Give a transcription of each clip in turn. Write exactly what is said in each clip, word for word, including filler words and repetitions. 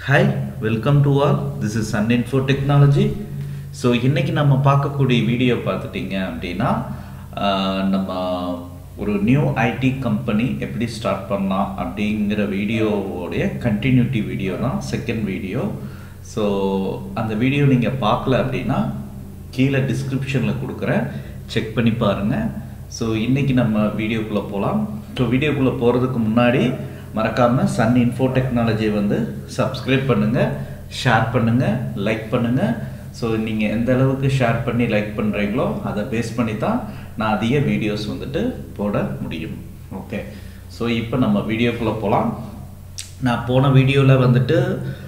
Hi, welcome to all. This is Sun Info Technology. So இன்னைக்கு நம்ம பார்க்கக்கூடிய video பார்த்துட்டீங்க அப்படின்னா நம்ம ஒரு நியூ ஐடி கம்பெனி எப்படி ஸ்டார்ட் பண்ணலாம் அப்படிங்கிற வீடியோவோடைய கண்டினியூட்டி வீடியோ தான் செகண்ட் வீடியோ. ஸோ அந்த வீடியோ நீங்கள் பார்க்கல அப்படின்னா கீழே டிஸ்கிரிப்ஷனில் கொடுக்குறேன், செக் பண்ணி பாருங்கள். ஸோ இன்றைக்கி நம்ம வீடியோக்குள்ளே போகலாம். ஸோ வீடியோக்குள்ளே போகிறதுக்கு முன்னாடி மறக்காமல் சன் இன்ஃபோ டெக்னாலஜியை வந்து சப்ஸ்கிரைப் பண்ணுங்கள், ஷேர் பண்ணுங்கள், லைக் பண்ணுங்கள். ஸோ நீங்கள் எந்த அளவுக்கு ஷேர் பண்ணி லைக் பண்ணுறீங்களோ அதை பேஸ் பண்ணி தான் நான் அதிக வீடியோஸ் வந்துட்டு போட முடியும். ஓகே, ஸோ இப்போ நம்ம வீடியோக்குள்ளே போகலாம். நான் போன வீடியோவில் வந்துட்டு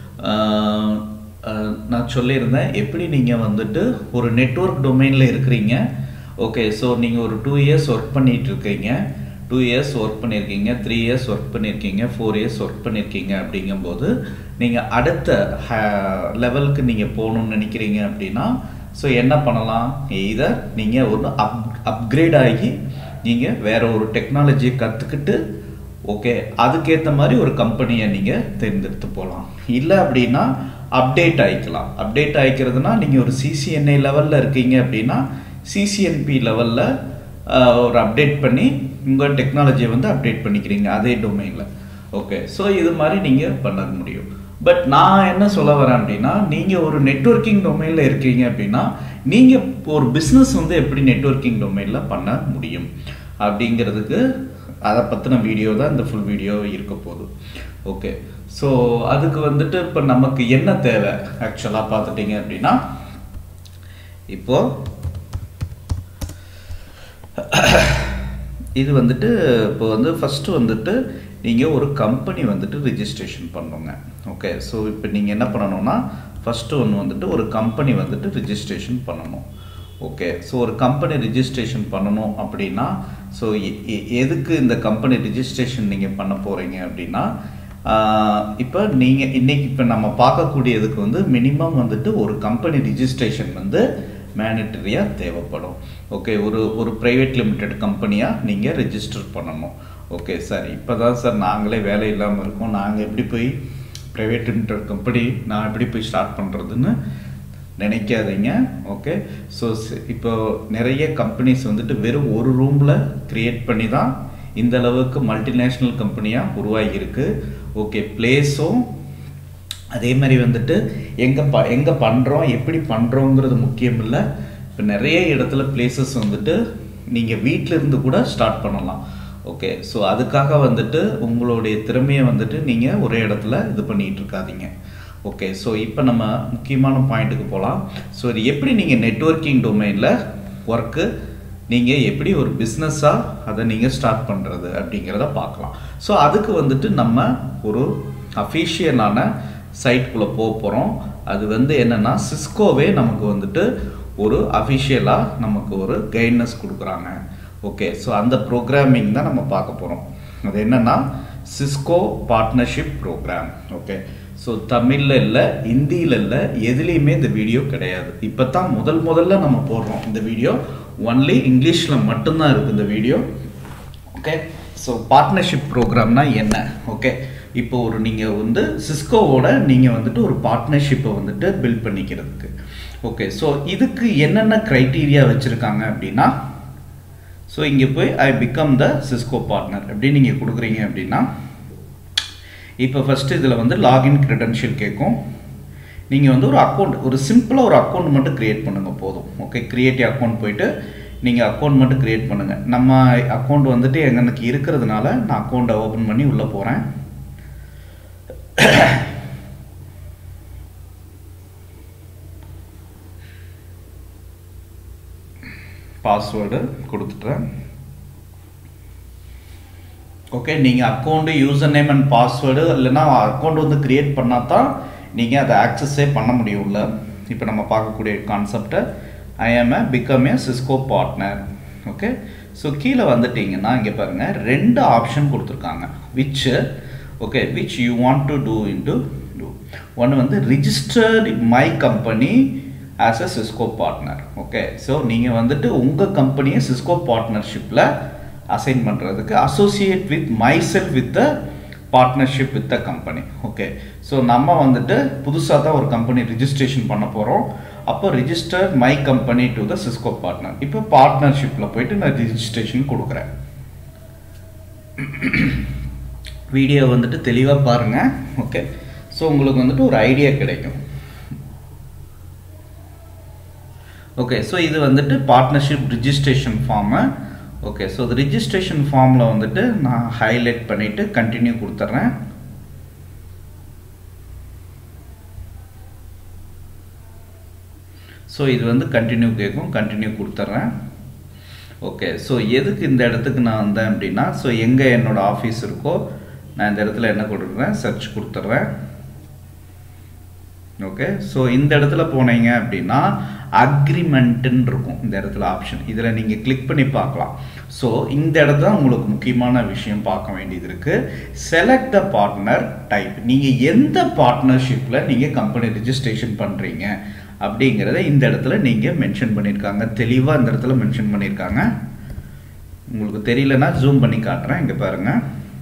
நான் சொல்லியிருந்தேன் எப்படி நீங்கள் வந்துட்டு ஒரு நெட்வொர்க் டொமைனில் இருக்கிறீங்க. ஓகே, ஸோ நீங்கள் ஒரு டூ இயர்ஸ் ஒர்க் பண்ணிகிட்டு இருக்கீங்க, டூ இயர்ஸ் ஒர்க் பண்ணியிருக்கீங்க, த்ரீ இயர்ஸ் ஒர்க் பண்ணியிருக்கீங்க, ஃபோர் இயர்ஸ் ஒர்க் பண்ணியிருக்கீங்க. அப்படிங்கும்போது நீங்கள் அடுத்த லெவலுக்கு நீங்கள் போகணுன்னு நினைக்கிறீங்க அப்படின்னா ஸோ என்ன பண்ணலாம், இதை நீங்கள் ஒரு அப் அப்கிரேட் ஆகி நீங்கள் வேறு ஒரு டெக்னாலஜியை கற்றுக்கிட்டு ஓகே அதுக்கேற்ற மாதிரி ஒரு கம்பெனியை நீங்கள் தேர்ந்தெடுத்து போகலாம். இல்லை அப்படின்னா அப்டேட் ஆகிக்கலாம். அப்டேட் ஆகிக்கிறதுனா நீங்கள் ஒரு சிசிஎன்ஏ லெவலில் இருக்கீங்க அப்படின்னா சிசிஎன்பி லெவலில் ஒரு அப்டேட் பண்ணி உங்கள் டெக்னாலஜியை வந்து அப்டேட் பண்ணிக்கிறீங்க அதே டொமைனில். ஓகே, ஸோ இது மாதிரி நீங்கள் பண்ண முடியும். பட் நான் என்ன சொல்ல வரேன் அப்படின்னா நீங்கள் ஒரு நெட்வொர்க்கிங் டொமைனில் இருக்கீங்க அப்படின்னா நீங்கள் ஒரு பிஸ்னஸ் வந்து எப்படி நெட்வொர்க்கிங் டொமைனில் பண்ண முடியும் அப்படிங்கிறதுக்கு அதை பற்றின வீடியோ தான் இந்த ஃபுல் வீடியோ இருக்க போகுது. ஓகே, ஸோ அதுக்கு வந்துட்டு இப்போ நமக்கு என்ன தேவை ஆக்சுவலாக பார்த்துட்டிங்க அப்படின்னா இப்போது இது வந்துட்டு இப்போ வந்து ஃபஸ்ட்டு வந்துட்டு நீங்கள் ஒரு கம்பெனி வந்துட்டு ரிஜிஸ்ட்ரேஷன் பண்ணணுங்க. ஓகே, ஸோ இப்போ நீங்கள் என்ன பண்ணணும்னா ஃபஸ்ட்டு ஒன்று வந்துட்டு ஒரு கம்பெனி வந்துட்டு ரிஜிஸ்ட்ரேஷன் பண்ணணும். ஓகே, ஸோ ஒரு கம்பெனி ரிஜிஸ்ட்ரேஷன் பண்ணணும் அப்படின்னா ஸோ எதுக்கு இந்த கம்பெனி ரிஜிஸ்ட்ரேஷன் நீங்கள் பண்ண போகிறீங்க அப்படின்னா இப்போ நீங்கள் இன்றைக்கி இப்போ நம்ம பார்க்கக்கூடியதுக்கு வந்து மினிமம் வந்துட்டு ஒரு கம்பெனி ரிஜிஸ்ட்ரேஷன் வந்து மேனிட்டரியாக தேவைப்படும். ஓகே, ஒரு ஒரு ப்ரைவேட் லிமிடெட் கம்பெனியாக நீங்கள் ரெஜிஸ்டர் பண்ணணும். ஓகே சார், இப்போ தான் சார் நாங்களே வேலை இல்லாமல் இருக்கோம், நாங்கள் எப்படி போய் ப்ரைவேட் லிமிடெட் கம்பெனி நான் எப்படி போய் ஸ்டார்ட் பண்ணுறதுன்னு நினைக்காதீங்க. ஓகே, ஸோ இப்போ நிறைய கம்பெனிஸ் வந்துட்டு வெறும் ஒரு ரூமில் க்ரியேட் பண்ணி தான் இந்த அளவுக்கு மல்டிநேஷ்னல் கம்பெனியாக உருவாகியிருக்கு. ஓகே, பிளேஸும் அதே மாதிரி வந்துட்டு எங்கே ப எங்கே பண்ணுறோம் எப்படி பண்ணுறோங்கிறது முக்கியம் இல்லை. இப்போ நிறைய இடத்துல பிளேசஸ் வந்துட்டு நீங்கள் வீட்டில் இருந்து கூட ஸ்டார்ட் பண்ணலாம். ஓகே, ஸோ அதுக்காக வந்துட்டு உங்களுடைய திறமையை வந்துட்டு நீங்கள் ஒரே இடத்துல இது பண்ணிகிட்டு இருக்காதீங்க. ஓகே, ஸோ இப்போ நம்ம முக்கியமான பாயிண்ட்டுக்கு போகலாம். ஸோ இது எப்படி நீங்கள் நெட்வொர்க்கிங் டொமைனில் ஒர்க்கு நீங்கள் எப்படி ஒரு பிஸ்னஸாக அதை நீங்கள் ஸ்டார்ட் பண்ணுறது அப்படிங்கிறத பார்க்கலாம். ஸோ அதுக்கு வந்துட்டு நம்ம ஒரு அஃபிஷியலான சைட்குள்ளே போக போகிறோம். அது வந்து என்னென்னா சிஸ்கோவே நமக்கு வந்துட்டு ஒரு அஃபிஷியலாக நமக்கு ஒரு கைட்னஸ் கொடுக்குறாங்க. ஓகே, ஸோ அந்த ப்ரோக்ராமிங் தான் நம்ம பார்க்க போகிறோம். அது என்னென்னா Cisco partnership program. Okay, so தமிழில் இல்லை, ஹிந்தியில் இல்லை, எதுலேயுமே இந்த வீடியோ கிடையாது. இப்போ தான் முதல் முதல்ல நம்ம போடுறோம் இந்த வீடியோ. ஒன்லி இங்கிலீஷில் மட்டும்தான் இருக்குது இந்த வீடியோ. ஓகே, ஸோ பார்ட்னர்ஷிப் ப்ரோக்ராம்னா என்ன? ஓகே, இப்போ ஒரு நீங்கள் வந்து சிஸ்கோவோட நீங்கள் வந்துட்டு ஒரு பார்ட்னர்ஷிப்பை வந்துட்டு பில்ட் பண்ணிக்கிறதுக்கு. ஓகே, ஸோ இதுக்கு என்னென்ன க்ரைட்டீரியா வச்சுருக்காங்க அப்படின்னா ஸோ இங்கே போய் I become the Cisco partner அப்படின்னு நீங்கள் கொடுக்குறீங்க அப்படின்னா இப்போ ஃபஸ்ட்டு இதில் வந்து லாகின் க்ரெடென்ஷியல் கேட்கும். நீங்கள் வந்து ஒரு அக்கௌண்ட் ஒரு சிம்பிளாக ஒரு அக்கௌண்ட் மட்டும் க்ரியேட் பண்ணுங்கள் போதும். ஓகே, க்ரியேட் அக்கௌண்ட் போய்ட்டு நீங்கள் அக்கௌண்ட் மட்டும் க்ரியேட் பண்ணுங்கள். நம்ம அக்கௌண்ட் வந்துட்டு எனக்கு இருக்கிறதுனால நான் அக்கௌண்ட்டை ஓப்பன் பண்ணி உள்ளே போகிறேன். பாஸ்வேர்டு கொடுத்துட்றேன். ஓகே, நீங்கள் account user name and password இல்லைன்னா அக்கௌண்ட் வந்து க்ரியேட் பண்ணால் தான் நீங்கள் அதை ஆக்சஸே பண்ண முடியும்ல. இப்போ நம்ம பார்க்கக்கூடிய கான்செப்டை I am a become a Cisco partner. Okay, so கீழே வந்துட்டிங்கன்னா இங்கே பாருங்கள் ரெண்டு ஆப்ஷன் கொடுத்துருக்காங்க. Which okay which you want to do into two. ஒன்று வந்து registered my company as a Cisco partner. Okay, so நீங்கள் வந்துட்டு உங்கள் கம்பெனியை சிஸ்கோ பார்ட்னர்ஷிப்பில் அசைன் பண்ணுறதுக்கு associate with myself with the partnership with the company. Okay, so நம்ம வந்துட்டு புதுசாக தான் ஒரு கம்பெனி ரிஜிஸ்ட்ரேஷன் பண்ண போகிறோம். அப்போ register my company to the Cisco partner. இப்போ பார்ட்னர்ஷிப்பில் போயிட்டு நான் ரிஜிஸ்ட்ரேஷன் கொடுக்குறேன். வீடியோ வந்துட்டு தெளிவாக பாருங்கள். ஓகே, ஸோ உங்களுக்கு வந்துட்டு ஒரு ஐடியா கிடைக்கும். ஓகே, ஸோ இது வந்துட்டு partnership registration form. Okay, so அது ரிஜிஸ்ட்ரேஷன் ஃபார்மில் வந்துட்டு நான் ஹைலைட் பண்ணிவிட்டு கண்டினியூ கொடுத்துட்றேன். ஸோ இது வந்து கண்டினியூ கேட்கும், கண்டினியூ கொடுத்துட்றேன். ஓகே, ஸோ எதுக்கு இந்த இடத்துக்கு நான் வந்தேன் அப்படின்னா, ஸோ எங்கே என்னோடய ஆஃபீஸ் இருக்கோ நான் இந்த இடத்துல என்ன கொடுக்குறேன், சர்ச் கொடுத்துட்றேன். ஓகே, ஸோ இந்த இடத்துல போனீங்க அப்படின்னா அக்ரிமெண்ட்டுன்னு இருக்கும் இந்த இடத்துல ஆப்ஷன். இதில் நீங்கள் கிளிக் பண்ணி பார்க்கலாம். ஸோ இந்த இடத்துல உங்களுக்கு முக்கியமான விஷயம் பார்க்க வேண்டியது இருக்குது. Select the partner type. நீங்கள் எந்த பார்ட்னர்ஷிப்பில் நீங்கள் கம்பெனி ரிஜிஸ்ட்ரேஷன் பண்ணுறீங்க அப்படிங்கிறத இந்த இடத்துல நீங்கள் மென்ஷன் பண்ணியிருக்காங்க. தெளிவாக இந்த இடத்துல மென்ஷன் பண்ணியிருக்காங்க. உங்களுக்கு தெரியலன்னா ஜூம் பண்ணி காட்டுறேன். இங்கே பாருங்கள்,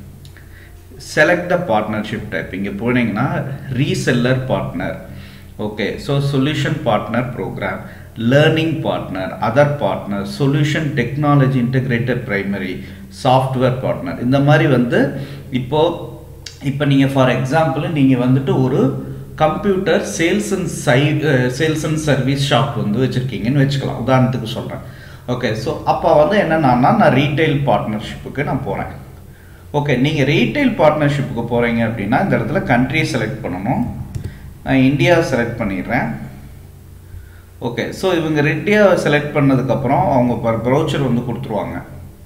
செலக்ட் த பார்ட்னர்ஷிப் டைப். இங்கே போனீங்கன்னா reseller partner. Okay, so solution partner program, learning partner, other partner, solution technology integrated primary, software partner. இந்த மாதிரி வந்து இப்போது இப்போ நீங்கள் ஃபார் எக்ஸாம்பிள் நீங்கள் வந்துட்டு ஒரு கம்ப்யூட்டர் சேல்ஸ் அண்ட் சை சேல்ஸ் அண்ட் சர்வீஸ் ஷாப் வந்து வச்சுருக்கீங்கன்னு வச்சுக்கலாம், உதாரணத்துக்கு சொல்கிறேன். ஓகே, ஸோ அப்போ வந்து என்னென்னா நான் ரீட்டைல் பார்ட்னர்ஷிப்புக்கு நான் போகிறேன். ஓகே, நீங்கள் ரீட்டைல் பார்ட்னர்ஷிப்புக்கு போகிறீங்க அப்படின்னா இந்த இடத்துல கண்ட்ரி செலக்ட் பண்ணணும். நான் இந்தியா செலக்ட் பண்ணிடுறேன். ஓகே, ஸோ இவங்க இந்தியாவை செலக்ட் பண்ணதுக்கப்புறம் அவங்க ப்ரௌச்சர் வந்து கொடுத்துருவாங்க.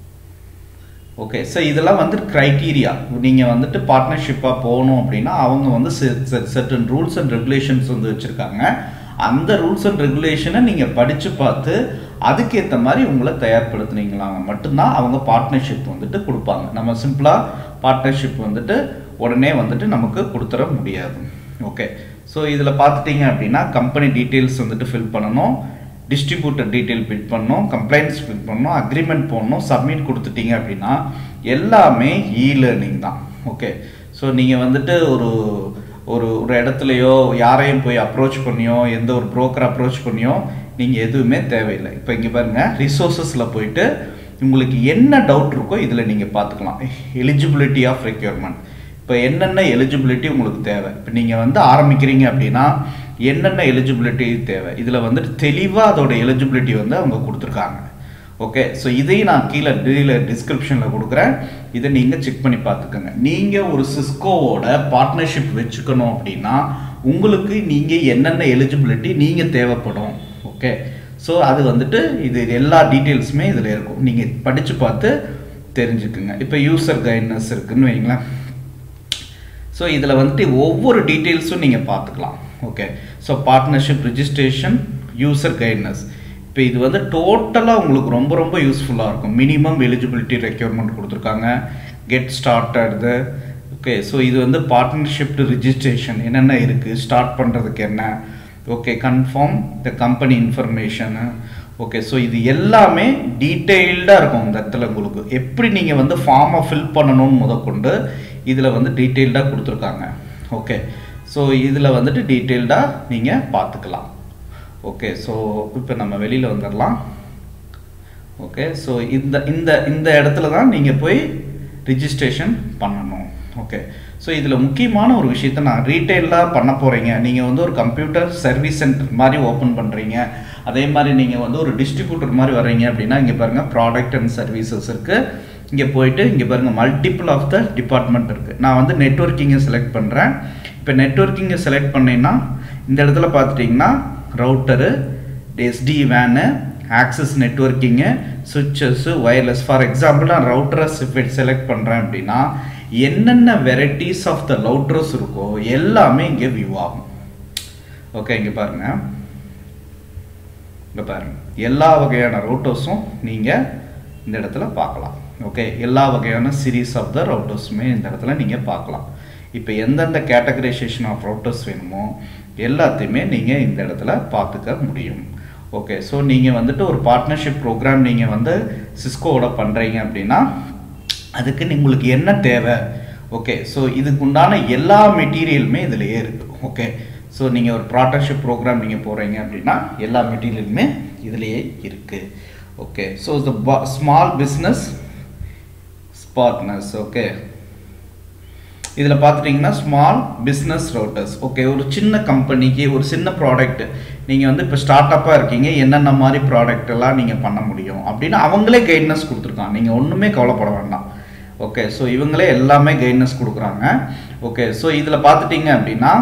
ஓகே, ஸோ இதெல்லாம் வந்து க்ரைட்டீரியா. நீங்கள் வந்துட்டு பார்ட்னர்ஷிப்பாக போகணும் அப்படின்னா அவங்க வந்து சர்டன் ரூல்ஸ் அண்ட் ரெகுலேஷன்ஸ் வந்து வச்சுருக்காங்க. அந்த ரூல்ஸ் அண்ட் ரெகுலேஷனை நீங்கள் படித்து பார்த்து அதுக்கேற்ற மாதிரி உங்களை தயார்படுத்துனீங்களாங்க மட்டும்தான் அவங்க பார்ட்னர்ஷிப் வந்துட்டு கொடுப்பாங்க. நம்ம சிம்பிளாக பார்ட்னர்ஷிப் வந்துட்டு உடனே வந்துட்டு நமக்கு கொடுத்துட முடியாது. ஓகே, ஸோ இதில் பார்த்துட்டிங்க அப்படின்னா கம்பெனி டீட்டெயில்ஸ் வந்துட்டு ஃபில் பண்ணணும், டிஸ்ட்ரிபியூட்டர் டீட்டெயில் ஃபில் பண்ணணும், கம்ப்ளைண்ட்ஸ் ஃபில் பண்ணணும், அக்ரிமெண்ட் போடணும், சப்மிட் கொடுத்துட்டீங்க அப்படின்னா எல்லாமே இ லேர்னிங் தான். ஓகே, ஸோ நீங்கள் வந்துட்டு ஒரு ஒரு ஒரு இடத்துலையோ யாரையும் போய் அப்ரோச் பண்ணியோ எந்த ஒரு ப்ரோக்கர் அப்ரோச் பண்ணியோ நீங்கள் எதுவுமே தேவையில்லை. இப்போ இங்கே பாருங்கள், ரிசோர்ஸஸில் போயிட்டு உங்களுக்கு என்ன டவுட் இருக்கோ இதில் நீங்கள் பார்த்துக்கலாம். Eligibility of requirement. இப்போ என்னென்ன எலிஜிபிலிட்டி உங்களுக்கு தேவை, இப்போ நீங்கள் வந்து ஆரம்பிக்கிறீங்க அப்படின்னா என்னென்ன எலிஜிபிலிட்டி தேவை இதில் வந்துட்டு தெளிவாக அதோட எலிஜிபிலிட்டி வந்து அவங்க கொடுத்துருக்காங்க. ஓகே, ஸோ இதையும் நான் கீழே கீழே டிஸ்கிரிப்ஷனில் கொடுக்குறேன், இதை நீங்கள் செக் பண்ணி பார்த்துக்கோங்க. நீங்கள் ஒரு சிஸ்கோவோட பார்ட்னர்ஷிப் வச்சுக்கணும் அப்படின்னா உங்களுக்கு நீங்கள் என்னென்ன எலிஜிபிலிட்டி நீங்கள் தேவைப்படும். ஓகே, ஸோ அது வந்துட்டு இது எல்லா டீட்டெயில்ஸுமே இதில் இருக்கும், நீங்கள் படித்து பார்த்து தெரிஞ்சுக்குங்க. இப்போ யூசர் கைட்னஸ் இருக்குதுன்னு வைங்களேன். ஸோ இதில் வந்துட்டு ஒவ்வொரு டீட்டெயில்ஸும் நீங்கள் பார்த்துக்கலாம். Okay, so partnership registration, user guidance. இப்போ இது வந்து டோட்டலாக உங்களுக்கு ரொம்ப ரொம்ப யூஸ்ஃபுல்லாக இருக்கும். மினிமம் எலிஜிபிலிட்டி ரெக்யர்மெண்ட் கொடுத்துருக்காங்க, கெட் ஸ்டார்டட். ஓகே, ஸோ இது வந்து பார்ட்னர்ஷிப் ரிஜிஸ்ட்ரேஷன் என்னென்ன இருக்குது, ஸ்டார்ட் பண்ணுறதுக்கு என்ன. Okay, confirm the company information. Okay, so இது எல்லாமே டீட்டெயில்டாக இருக்கும். இந்த இடத்துல உங்களுக்கு எப்படி நீங்கள் வந்து ஃபார்மை ஃபில் பண்ணணும்னு முதற்கொண்டு இதில் வந்து டீட்டெயில்டாக கொடுத்துருக்காங்க. ஓகே, ஸோ இதில் வந்துட்டு டீட்டெயில்டாக நீங்கள் பார்த்துக்கலாம். ஓகே, ஸோ இப்போ நம்ம வெளியில் வந்துடலாம். ஓகே, ஸோ இந்த இந்த இந்த இடத்துல தான் நீங்கள் போய் ரிஜிஸ்ட்ரேஷன் பண்ணணும். ஓகே, ஸோ இதில் முக்கியமான ஒரு விஷயத்த நான் ரீட்டெயிலாக பண்ண போகிறீங்க, நீங்கள் வந்து ஒரு கம்ப்யூட்டர் சர்வீஸ் சென்டர் மாதிரி ஓப்பன் பண்ணுறீங்க, அதே மாதிரி நீங்கள் வந்து ஒரு டிஸ்ட்ரிபியூட்டர் மாதிரி வர்றீங்க அப்படின்னா இங்கே பாருங்கள் ப்ராடக்ட் அண்ட் சர்வீசஸ் இருக்குது. இங்கே போயிட்டு இங்கே பாருங்கள் மல்டிபிள் ஆஃப் த டிபார்ட்மெண்ட் இருக்குது. நான் வந்து நெட்வொர்க்கிங்கை செலக்ட் பண்ணுறேன். இப்போ நெட்வொர்க்கிங்கை செலக்ட் பண்ணீங்கன்னா இந்த இடத்துல பார்த்துட்டிங்கன்னா router, ST van, access நெட்வொர்க்கிங்கு, சுவிட்சஸ்ஸு, wireless. For example நான் ரவுட்டரை செலக்ட் பண்ணுறேன் அப்படின்னா என்னென்ன வெரைட்டிஸ் ஆஃப் த ரவுட்டர்ஸ் இருக்கோ எல்லாமே இங்கே வியூ ஆகும். ஓகே, இங்கே பாருங்கள், இங்கே பாருங்கள் எல்லா வகையான ரவுட்டர்ஸும் நீங்கள் இந்த இடத்துல பார்க்கலாம். ஓகே, எல்லா வகையான சீரீஸ் ஆஃப் த ரவுட்டர்ஸுமே இந்த இடத்துல நீங்கள் பார்க்கலாம். இப்போ எந்தெந்த கேட்டகரைசேஷன் ஆஃப் ரவுட்டர்ஸ் வேணுமோ எல்லாத்தையுமே நீங்கள் இந்த இடத்துல பார்த்துக்க முடியும். ஓகே, ஸோ நீங்கள் வந்துட்டு ஒரு பார்ட்னர்ஷிப் ப்ரோக்ராம் நீங்கள் வந்து சிஸ்கோவோட பண்ணுறீங்க அப்படின்னா அதுக்கு உங்களுக்கு என்ன தேவை, ஓகே ஸோ இதுக்கு உண்டான எல்லா மெட்டீரியலுமே இதுலேயே இருக்குது. ஓகே ஸோ நீங்கள் ஒரு பார்ட்னர்ஷிப் ப்ரோக்ராம் நீங்கள் போகிறீங்க அப்படின்னா எல்லா மெட்டீரியலுமே இதுலேயே இருக்குது. Okay so the small business partners. Okay இதில் பார்த்துட்டிங்கன்னா ஸ்மால் பிஸ்னஸ் ரவுட்டர்ஸ். ஓகே ஒரு சின்ன கம்பெனிக்கு ஒரு சின்ன ப்ராடக்ட் நீங்கள் வந்து இப்போ ஸ்டார்ட் அப்பாக இருக்கீங்க, என்னென்ன மாதிரி ப்ராடக்ட் எல்லாம் நீங்கள் பண்ண முடியும் அப்படின்னு அவங்களே கைட்னஸ் கொடுத்துருக்காங்க. நீங்கள் ஒன்றுமே கவலைப்பட வேண்டாம். ஓகே ஸோ இவங்களே எல்லாமே கைட்னஸ் கொடுக்குறாங்க. ஓகே ஸோ இதில் பார்த்துட்டிங்க அப்படின்னா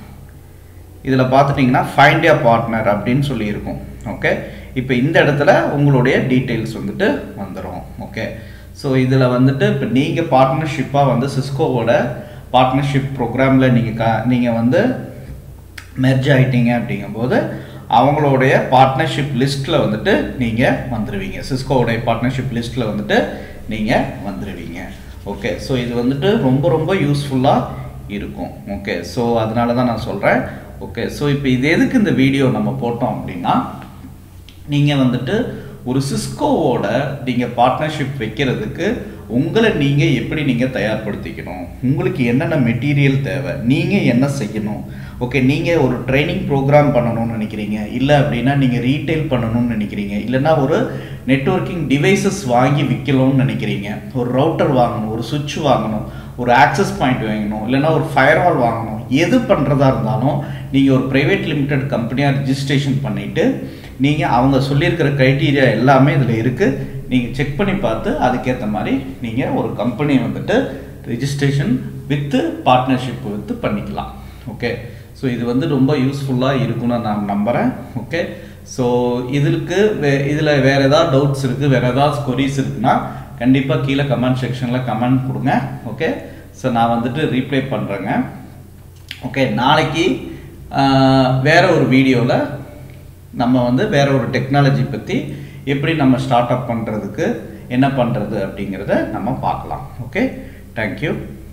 இதில் பார்த்துட்டிங்கன்னா ஃபைண்ட் எ பார்ட்னர் அப்படின்னு சொல்லியிருக்கும். ஓகே இப்போ இந்த இடத்துல உங்களுடைய டீட்டெயில்ஸ் வந்துட்டு வந்துடும். ஓகே ஸோ இதில் வந்துட்டு இப்போ நீங்கள் பார்ட்னர்ஷிப்பாக வந்து சிஸ்கோவோட பார்ட்னர்ஷிப் ப்ரோக்ராமில் நீங்கள் க நீங்கள் வந்து மெர்ஜ் ஆகிட்டீங்க அப்படிங்கும்போது அவங்களுடைய பார்ட்னர்ஷிப் லிஸ்ட்டில் வந்துட்டு நீங்கள் வந்துடுவீங்க. சிஸ்கோவோடைய பார்ட்னர்ஷிப் லிஸ்ட்டில் வந்துட்டு நீங்கள் வந்துடுவீங்க. ஓகே ஸோ இது வந்துட்டு ரொம்ப ரொம்ப யூஸ்ஃபுல்லாக இருக்கும். ஓகே ஸோ அதனால தான் நான் சொல்கிறேன். ஓகே ஸோ இப்போ இது எதுக்கு இந்த வீடியோ நம்ம போட்டோம் அப்படின்னா, நீங்கள் வந்துட்டு ஒரு சிஸ்கோவோட நீங்கள் பார்ட்னர்ஷிப் வைக்கிறதுக்கு உங்களை நீங்கள் எப்படி நீங்கள் தயார்படுத்திக்கணும், உங்களுக்கு என்னென்ன மெட்டீரியல் தேவை, நீங்கள் என்ன செய்யணும். ஓகே நீங்கள் ஒரு ட்ரைனிங் ப்ரோக்ராம் பண்ணணும்னு நினைக்கிறீங்க, இல்லை அப்படின்னா நீங்கள் ரீட்டைல் பண்ணணும்னு நினைக்கிறீங்க, இல்லைன்னா ஒரு நெட்வொர்க்கிங் டிவைசஸ் வாங்கி விற்கணும்னு நினைக்கிறீங்க, ஒரு ரவுட்டர் வாங்கணும், ஒரு சுவிட்ச் வாங்கணும், ஒரு ஆக்சஸ் பாயிண்ட் வாங்கணும், இல்லைன்னா ஒரு ஃபயர்வால் வாங்கணும், எது பண்ணுறதா இருந்தாலும் நீங்கள் ஒரு ப்ரைவேட் லிமிடெட் கம்பெனியாக ரிஜிஸ்ட்ரேஷன் பண்ணிவிட்டு நீங்கள் அவங்க சொல்லியிருக்கிற க்ரைட்டீரியா எல்லாமே இதில் இருக்குது. நீங்கள் செக் பண்ணி பார்த்து அதுக்கேற்ற மாதிரி நீங்கள் ஒரு கம்பெனியை வந்துட்டு ரிஜிஸ்ட்ரேஷன் வித்து பார்ட்னர்ஷிப் வித்து பண்ணிக்கலாம். ஓகே ஸோ இது வந்து ரொம்ப யூஸ்ஃபுல்லாக இருக்குன்னு நான் நம்புகிறேன். ஓகே ஸோ இதுக்கு வே இதில் வேறு ஏதாவது டவுட்ஸ் இருக்குது, வேறு ஏதாவது கொரீஸ் இருக்குன்னா கண்டிப்பாக கீழே கமெண்ட் செக்ஷனில் கமெண்ட் கொடுங்க. ஓகே ஸோ நான் வந்துட்டு ரீப்ளை பண்ணுறேங்க. ஓகே நாளைக்கு வேறு ஒரு வீடியோவில் நம்ம வந்து வேறு ஒரு டெக்னாலஜி பற்றி எப்படி நம்ம ஸ்டார்ட் அப் பண்ணுறதுக்கு என்ன பண்ணுறது அப்படிங்கிறத நம்ம பார்க்கலாம். Okay thank you.